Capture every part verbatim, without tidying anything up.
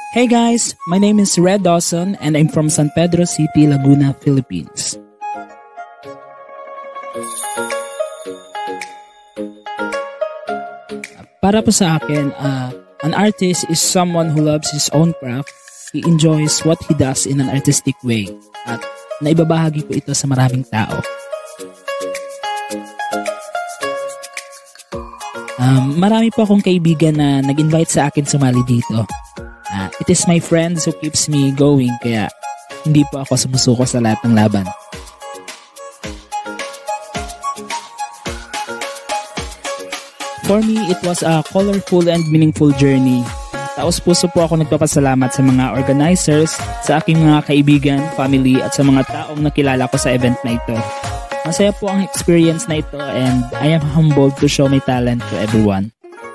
Hey guys, my name is Red Dawson and I'm from San Pedro City, Laguna, Philippines. Para po sa akin, uh, an artist is someone who loves his own craft. He enjoys what he does in an artistic way at naibabahagi ko ito sa maraming tao. Um, marami po akong kaibigan na nag-invite sa akin sumali dito. Uh, it is my friends who keeps me going kaya hindi po ako sumusuko sa lahat ng laban. For me, it was a colorful and meaningful journey. Taos puso po ako nagpapasalamat sa mga organizers, sa aking mga kaibigan, family at sa mga taong nakilala ko sa event na ito. Masaya po ang experience na ito and I am humbled to show my talent to everyone.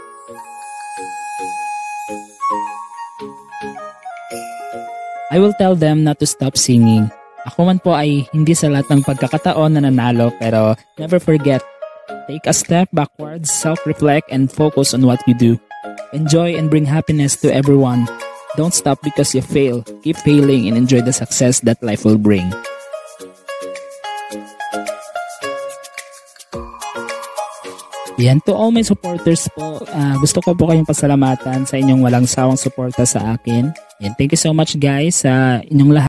I will tell them not to stop singing. Ako man po ay hindi sa lahat ng pagkakataon na nanalo pero never forget. Take a step backwards, self-reflect and focus on what you do. Enjoy and bring happiness to everyone. Don't stop because you fail. Keep failing and enjoy the success that life will bring. Yan, to all my supporters po, uh, gusto ko po kayong pasalamatan sa inyong walang sawang suporta sa akin. Yan, thank you so much guys sa inyong lahat.